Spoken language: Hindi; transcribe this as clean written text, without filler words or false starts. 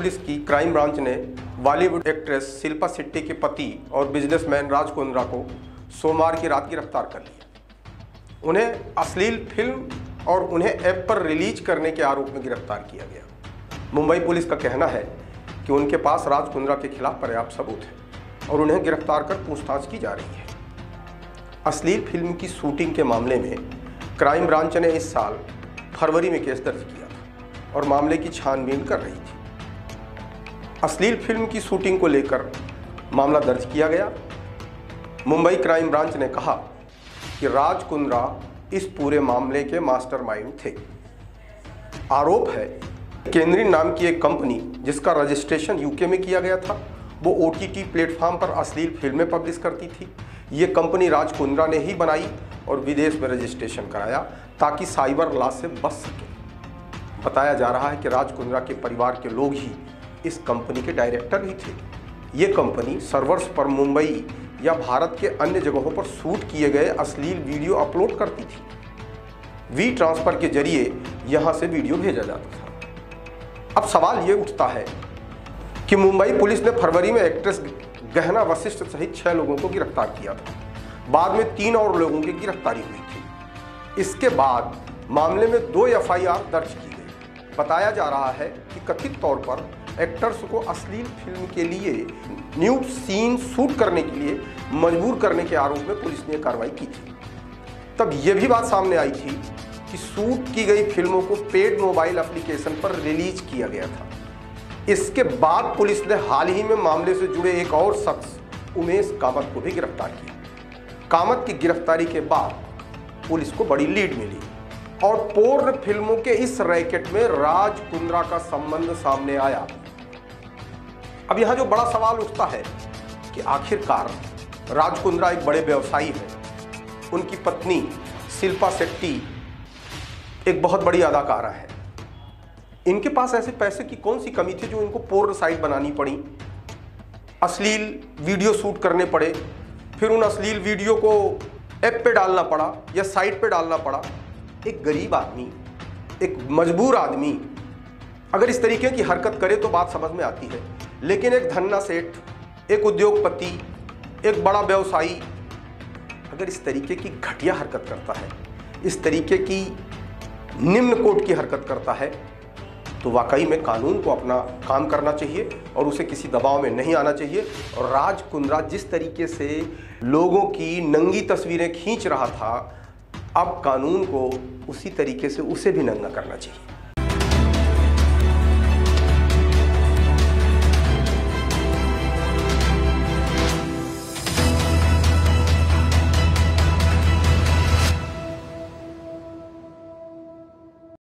पुलिस की क्राइम ब्रांच ने बॉलीवुड एक्ट्रेस शिल्पा शेट्टी के पति और बिजनेसमैन राज कुंद्रा को सोमवार की रात गिरफ्तार कर लिया। उन्हें अश्लील फिल्म और उन्हें ऐप पर रिलीज करने के आरोप में गिरफ्तार किया गया। मुंबई पुलिस का कहना है कि उनके पास राज कुंद्रा के खिलाफ पर्याप्त सबूत है और उन्हें गिरफ्तार कर पूछताछ की जा रही है। अश्लील फिल्म की शूटिंग के मामले में क्राइम ब्रांच ने इस साल फरवरी में केस दर्ज किया था और मामले की छानबीन कर रही थी। अश्लील फिल्म की शूटिंग को लेकर मामला दर्ज किया गया। मुंबई क्राइम ब्रांच ने कहा कि राज कुंद्रा इस पूरे मामले के मास्टरमाइंड थे। आरोप है केंद्रीय नाम की एक कंपनी जिसका रजिस्ट्रेशन यूके में किया गया था, वो OTT प्लेटफॉर्म पर अश्लील फिल्में पब्लिश करती थी। ये कंपनी राज कुंद्रा ने ही बनाई और विदेश में रजिस्ट्रेशन कराया ताकि साइबर लॉ से बच सके। बताया जा रहा है कि राज कुंद्रा के परिवार के लोग ही इस कंपनी के डायरेक्टर ही थे। ये कंपनी सर्वर्स पर मुंबई या भारत के अन्य जगहों पर शूट किए गए अश्लील वीडियो अपलोड करती थी। वी ट्रांसफर के जरिए यहाँ से वीडियो भेजा जाता था। अब सवाल ये उठता है कि मुंबई पुलिस ने फरवरी में एक्ट्रेस गहना वशिष्ठ सहित 6 लोगों को गिरफ्तार किया था। बाद में 3 और लोगों की गिरफ्तारी हुई थी। इसके बाद मामले में 2 FIR दर्ज की गई। बताया जा रहा है कि कथित तौर पर एक्टर्स को अश्लील फिल्म के लिए न्यूड सीन शूट करने के लिए मजबूर करने के आरोप में पुलिस ने कार्रवाई की थी। तब यह भी बात सामने आई थी कि शूट की गई फिल्मों को पेड मोबाइल एप्लीकेशन पर रिलीज किया गया था। इसके बाद पुलिस ने हाल ही में मामले से जुड़े एक और शख्स उमेश कामत को भी गिरफ्तार किया। कामत की गिरफ्तारी के बाद पुलिस को बड़ी लीड मिली और पोर्न फिल्मों के इस रैकेट में राज कुंद्रा का संबंध सामने आया। अब यहां जो बड़ा सवाल उठता है कि आखिरकार राज कुंद्रा एक बड़े व्यवसायी हैं। उनकी पत्नी शिल्पा शेट्टी एक बहुत बड़ी अदाकारा है। इनके पास ऐसे पैसे की कौन सी कमी थी जो इनको पोर्न साइट बनानी पड़ी, अश्लील वीडियो शूट करने पड़े, फिर उन अश्लील वीडियो को ऐप पे डालना पड़ा या साइट पे डालना पड़ा। एक गरीब आदमी, एक मजबूर आदमी अगर इस तरीके की हरकत करे तो बात समझ में आती है, लेकिन एक धन्ना सेठ, एक उद्योगपति, एक बड़ा व्यवसायी अगर इस तरीके की घटिया हरकत करता है, इस तरीके की निम्न कोट की हरकत करता है, तो वाकई में कानून को अपना काम करना चाहिए और उसे किसी दबाव में नहीं आना चाहिए। और राज कुंद्रा जिस तरीके से लोगों की नंगी तस्वीरें खींच रहा था, अब कानून को उसी तरीके से उसे भी नंगा करना चाहिए।